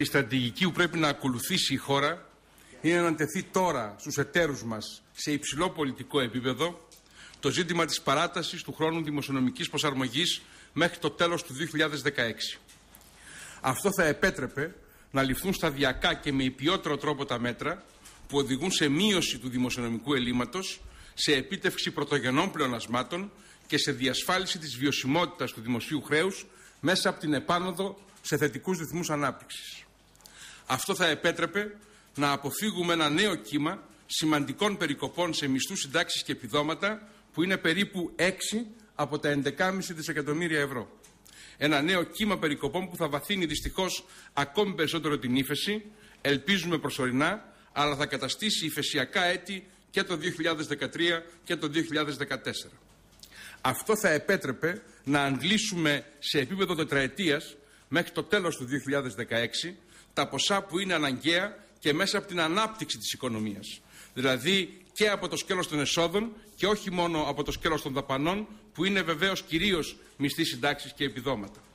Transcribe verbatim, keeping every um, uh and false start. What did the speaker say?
η στρατηγική που πρέπει να ακολουθήσει η χώρα είναι να τεθεί τώρα στους εταίρους μας σε υψηλό πολιτικό επίπεδο το ζήτημα της παράτασης του χρόνου δημοσιονομικής προσαρμογής μέχρι το τέλος του δύο χιλιάδες δεκαέξι. Αυτό θα επέτρεπε να ληφθούν σταδιακά και με υπιότερο τρόπο τα μέτρα που οδηγούν σε μείωση του δημοσιονομικού ελλείμματος, σε επίτευξη πρωτογενών πλεονασμάτων και σε διασφάλιση της βιωσιμότητας του δημοσίου χρέους μέσα από την επάνωδο σε θετικούς ρυθμούς ανάπτυξης. Αυτό θα επέτρεπε να αποφύγουμε ένα νέο κύμα σημαντικών περικοπών σε μισθούς, συντάξεις και επιδόματα που είναι περίπου έξι από τα έντεκα κόμμα πέντε δισεκατομμύρια ευρώ. Ένα νέο κύμα περικοπών που θα βαθύνει δυστυχώς ακόμη περισσότερο την ύφεση, ελπίζουμε προσωρινά, αλλά θα καταστήσει υφεσιακά έτη και το δύο χιλιάδες δεκατρία και το δύο χιλιάδες δεκατέσσερα. Αυτό θα επέτρεπε να αντλήσουμε σε επίπεδο τετραετίας μέχρι το τέλος του δύο χιλιάδες δεκαέξι τα ποσά που είναι αναγκαία και μέσα από την ανάπτυξη της οικονομίας. Δηλαδή και από το σκέλος των εσόδων και όχι μόνο από το σκέλος των δαπανών που είναι βεβαίως κυρίως μισθοί, συντάξεις και επιδόματα.